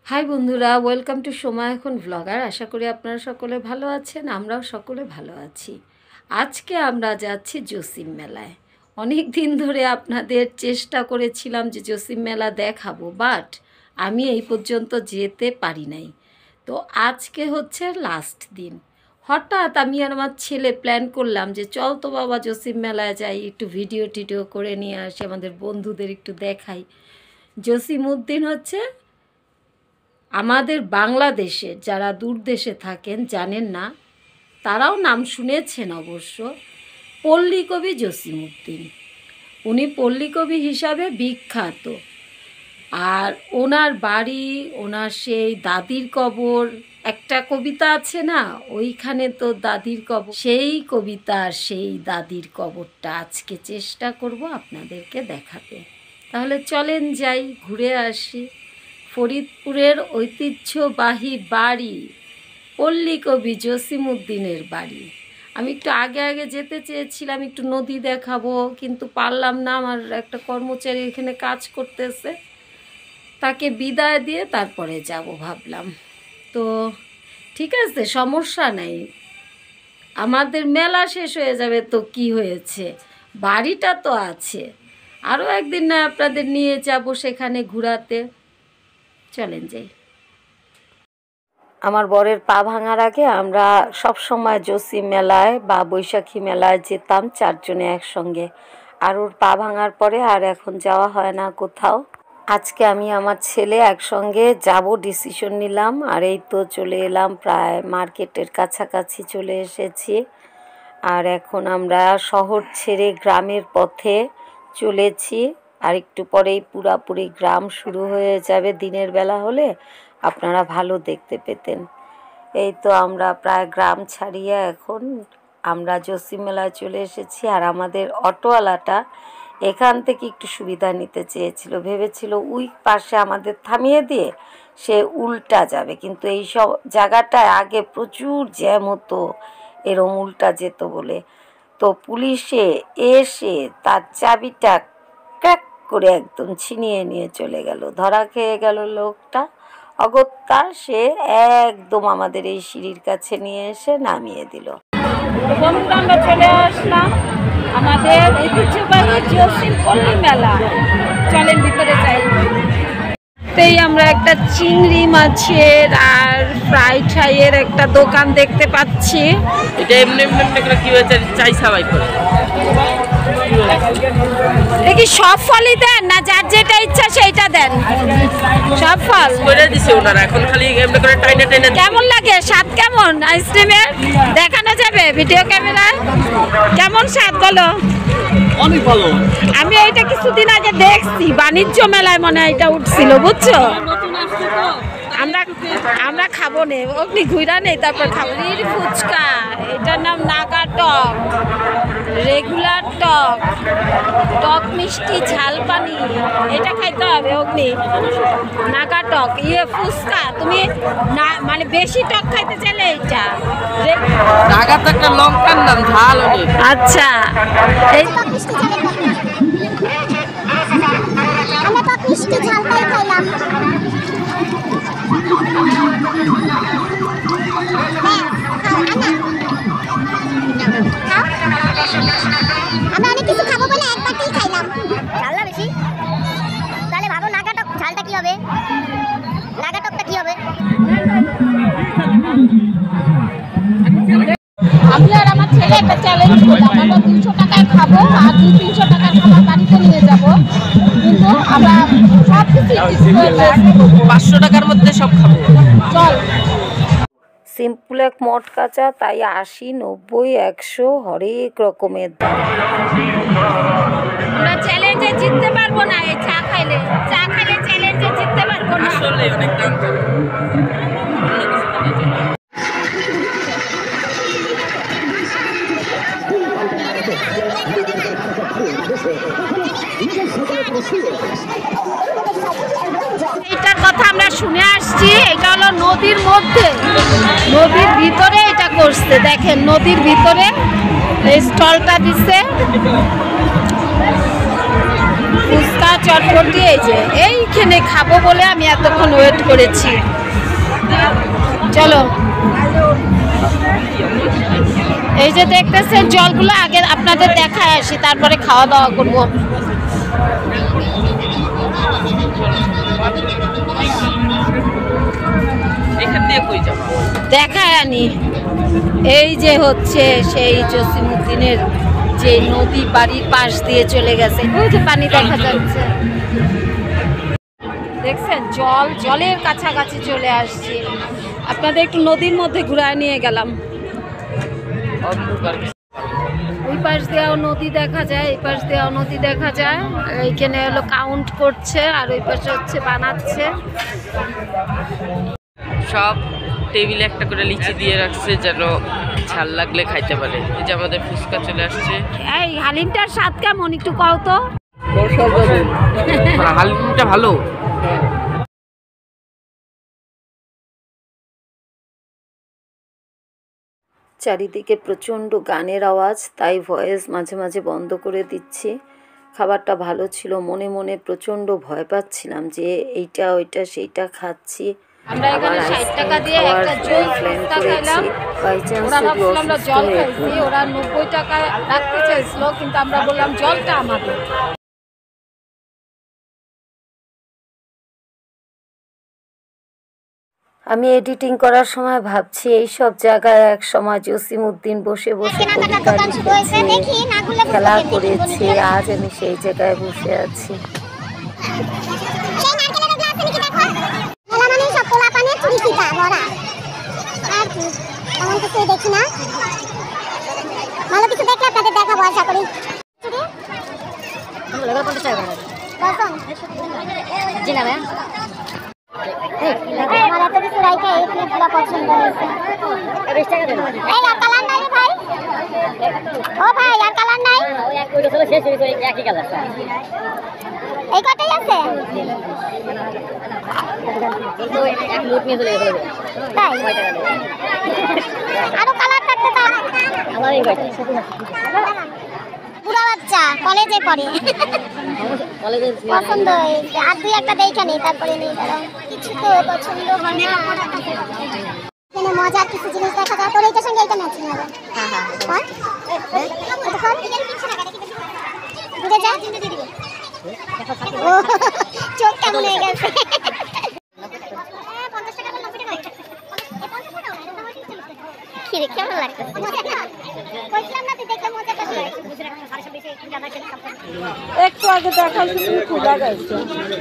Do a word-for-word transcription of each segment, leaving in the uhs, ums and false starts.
High বন্ধুরা, welcome to সময় এখন ব্লগার। আশা করি আপনারা সকলে ভালো আছেন, আমরাও সকলে ভালো আছি। আজকে আমরা যাচ্ছি জসিম মেলায়। অনেক দিন ধরে আপনাদের চেষ্টা করেছিলাম যে জসিম মেলা দেখাবো, বাট আমি এই পর্যন্ত যেতে পারি নাই। তো আজকে হচ্ছে লাস্ট দিন। হঠাৎ আমি আর আমার ছেলে প্ল্যান করলাম যে চল তো বাবা জসিম মেলায় যাই, একটু ভিডিও টিডিও করে নিয়ে আসি, আমাদের বন্ধুদের একটু দেখাই। জসিম উদ্দিন হচ্ছে আমাদের বাংলাদেশের যারা দূর দেশে থাকেন জানেন না, তারাও নাম শুনেছেন অবশ্য, পল্লীকবি জসিম উদ্দিন। উনি পল্লীকবি হিসাবে বিখ্যাত। আর ওনার বাড়ি, ওনার সেই দাদির কবর, একটা কবিতা আছে না, ওইখানে তো দাদির কবর, সেই কবিতার সেই দাদির কবরটা আজকে চেষ্টা করব আপনাদেরকে দেখাতে। তাহলে চলেন যাই, ঘুরে আসি। ফরিদপুরের ঐতিহ্যবাহী বাড়ি পল্লীকবি জসিম উদ্দিনের বাড়ি। আমি একটু আগে আগে যেতে চেয়েছিলাম, একটু নদী দেখাবো, কিন্তু পারলাম না। আমার একটা কর্মচারী এখানে কাজ করতেছে, তাকে বিদায় দিয়ে তারপরে যাব ভাবলাম। তো ঠিক আছে, সমস্যা নাই, আমাদের মেলা শেষ হয়ে যাবে তো কি হয়েছে, বাড়িটা তো আছে। আরও একদিন না আপনাদের নিয়ে যাব সেখানে ঘোরাতে। চলেন যাই। আমার বরের পা ভাঙার আগে আমরা সব সময় জসিম মেলায় বা বৈশাখী মেলায় যেতাম চারজনে একসঙ্গে। আর ওর পা ভাঙার পরে আর এখন যাওয়া হয় না কোথাও। আজকে আমি আমার ছেলে একসঙ্গে যাব ডিসিশন নিলাম। আর এই তো চলে এলাম, প্রায় মার্কেটের কাছাকাছি চলে এসেছি। আর এখন আমরা শহর ছেড়ে গ্রামের পথে চলেছি। আর একটু পরেই পুরাপুরি গ্রাম শুরু হয়ে যাবে। দিনের বেলা হলে আপনারা ভালো দেখতে পেতেন। এই তো আমরা প্রায় গ্রাম ছাড়িয়ে এখন আমরা জসিম মেলায় চলে এসেছি। আর আমাদের অটোওয়ালাটা এখান থেকে একটু সুবিধা নিতে চেয়েছিল, ভেবেছিল ওই পাশে আমাদের থামিয়ে দিয়ে সে উল্টা যাবে, কিন্তু এই সব জায়গাটায় আগে প্রচুর জ্যাম হতো, এরম উল্টা যেত বলে। তো পুলিশে এসে তার চাবিটা ক্র্যাক করে একদম ছিনিয়ে নিয়ে চলে গেল। ধরা খেয়ে গেল লোকটা অগত্যা। সে একদম আমাদের এই সিঁড়ির কাছে নিয়ে এসে নামিয়ে দিল। বন্ধুরা, আমরা চলে আসলাম আমাদের ঐতিহ্যবাহী জসিম পল্লী মেলা। চলেন ভিতরে যাই। তেই আমরা একটা চিংড়ি মাছের আর ফ্রাই ফ্রাইয়ের একটা দোকান দেখতে পাচ্ছি। এটা এমনি এমনি করে কি হয়েছে, চাই সবাই করে দেখি সব ফলই দেন না, যার যেটা ইচ্ছা সেইটা দেন। সব ফল করে দিছে ওনারা, এখন খালি এমনি করে টাইনে টাইনে। কেমন লাগে স্বাদ, কেমন আইসক্রিমের দেখানো যাবে ভিডিও ক্যামেরায়? কেমন স্বাদ বলো? অনেক ভালো। আমি এইটা কিছুদিন আগে দেখছি, বাণিজ্য মেলায় মনে হয় এটা উঠছিল, বুঝছো? আমরা আমরা খাবো নে, অগ্নি ঘুরা নেই, তারপর খাবো। ফুচকা, এটার নাম নাগা টক, রেগুলার টক, টক মিষ্টি ঝাল পানি, এটা খাইতে হবে অগ্নি। নাগা টক, ইয়ে ফুচকা। তুমি না মানে বেশি টক খাইতে চাইলে এইটা। নাগা তো একটা লঙ্কার নাম, ঝাল অনেক। আচ্ছা, এই আমরা টক মিষ্টি ঝালটাই খাইলাম। আমরা অনেক কিছু খাবো বলে একবারই খাইলাম। ঝাল না বেশি? তাহলে ভাবো নাগা টক ঝালটা কি হবে, নাগা টকটা কি হবে? আমি আর আমার ছেলে একটা চ্যালেঞ্জ করলাম, আমরা তিনশো টাকায় খাবো আর দুই তিনশো টাকার খাবার বাড়িতে নিয়ে যাবো, কিন্তু আমরা সব কিছু পাঁচশো টাকার মধ্যে সব খাবো। চল। সিম্পল এক মট কাঁচা, তাই আশি নব্বই একশো হরেক রকমের দাম। আমরা চ্যালেঞ্জে জিততে পারবো না, এই চা খাইলে চা খাইলে চ্যালেঞ্জে জিততে পারবো না। আসলে অনেক দাম। এটার কথা আমরা শুনে আসছি, এটা হলো নদীর মধ্যে, নদীর ভিতরে এটা করছে। দেখেন নদীর ভিতরে এই স্টলটা দিচ্ছে। ফুচকা চটপটি এই যে এইখানে খাবো বলে আমি এতক্ষণ ওয়েট করেছি। চলো, এই যে দেখতেছেন জলগুলো আগে আপনাদের দেখায় আসি, তারপরে খাওয়া দাওয়া করবো। দেখায় আনি। এই যে হচ্ছে সেই জসিমউদ্দিনের যে নদী বাড়ির পাশ দিয়ে চলে গেছে, ওই যে পানি দেখা যাচ্ছে, দেখছেন জল জলের কাছাকাছি চলে আসছে। আপনাদের একটু নদীর মধ্যে ঘুরায় নিয়ে গেলাম। ওই পাশ দিয়েও নদী দেখা যায়, এই পাশ দিয়েও নদী দেখা যায়। এইখানে হলো কাউন্ট করছে আর ওই পাশে হচ্ছে বানাচ্ছে। সব টেবিলে একটা করে লিচি দিয়ে রাখছে যেন ঝাল লাগলে খাইতে পারে। এই যে আমাদের ফুচকা চলে আসছে। এই হালিমটার স্বাদ কেমন একটু কও তো? হালিমটা ভালো। চারিদিকে প্রচণ্ড গানের আওয়াজ, তাই ভয়েস মাঝে মাঝে বন্ধ করে দিচ্ছি। খাবারটা ভালো ছিল, মনে মনে প্রচণ্ড ভয় পাচ্ছিলাম যে এইটা ওইটা সেইটা খাচ্ছি। আমরা এখানে ষাট টাকা দিয়ে একটা জল ফুচকা খাইলাম। ওরা ভাবছিল আমরা জল খাইছি, ওরা নব্বই টাকা রাখতে চাইছিল, কিন্তু আমরা বললাম জলটা আমাদের। আমি এডিটিং করার সময় ভাবছি এই সব জায়গায় এক সময় জসিমউদ্দিন বসে বসে কবিতা লিখেছে, খেলা করেছে। আজ আমি সেই জায়গায় বসে আছি। ভালো কিছু দেখলে আপনাদের দেখাবো আশা করি। জি না ভাই, আমার এত কিছু রাইখা এই ক্লিপগুলো পছন্দ হয়েছে। এই আর কালার নাই ভাই? ও ভাই আর কালার নাই? ওই এক ওইটা চলে শেষ হইছে, একই কালার। এই কটাই আছে? তো এক লুট নিয়ে চলে গেল। তাই আরো কালার থাকতে তো আমার এই কয়টা পুরা বাচ্চা কলেজে পড়ে, কলেজে পছন্দ হয়েছে। আর দুই একটা দেখে নেই, তারপরে নেই, কারণ কিছু তো পছন্দ হয় না। এখানে মজার কিছু জিনিস দেখা যায়, তোর এইটার সঙ্গে এইটা ম্যাচিং হবে। হ্যাঁ হ্যাঁ হ্যাঁ, এটা কোন ঘুরে যা, ও চোখ কেমন হয়ে গেছে। কেমন লাগতেছে? একটু আগে দেখাইছি তুমি খুলে গেছো।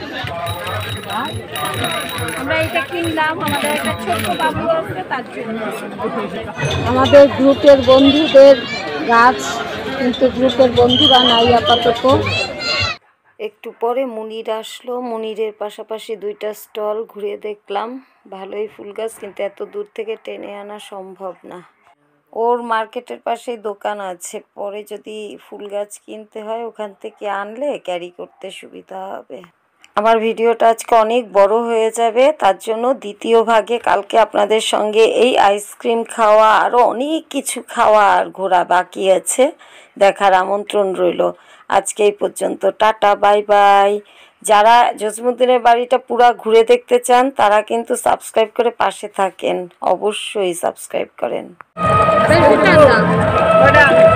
আমরা এটা কিনলাম, আমাদের একটা ছোট্ট বাবু আছে তার জন্য। আমাদের গ্রুপের বন্ধুদের গাছ, কিন্তু গ্রুপের বন্ধুরা নাই আপাতত। একটু পরে মুনির আসলো, মুনিরের পাশাপাশি দুইটা স্টল ঘুরে দেখলাম। ভালোই ফুল গাছ, কিন্তু এত দূর থেকে টেনে আনা সম্ভব না। ওর মার্কেটের পাশেই দোকান আছে, পরে যদি ফুল গাছ কিনতে হয় ওখান থেকে আনলে ক্যারি করতে সুবিধা হবে। আমার ভিডিওটা আজকে অনেক বড় হয়ে যাবে, তার জন্য দ্বিতীয় ভাগে কালকে আপনাদের সঙ্গে এই আইসক্রিম খাওয়া আরও অনেক কিছু খাওয়া আর ঘোরা বাকি আছে, দেখার আমন্ত্রণ রইল। আজকে এই পর্যন্ত, টাটা, বাই বাই। যারা জসিমউদ্দিনের বাড়িটা পুরা ঘুরে দেখতে চান তারা কিন্তু সাবস্ক্রাইব করে পাশে থাকেন, অবশ্যই সাবস্ক্রাইব করেন।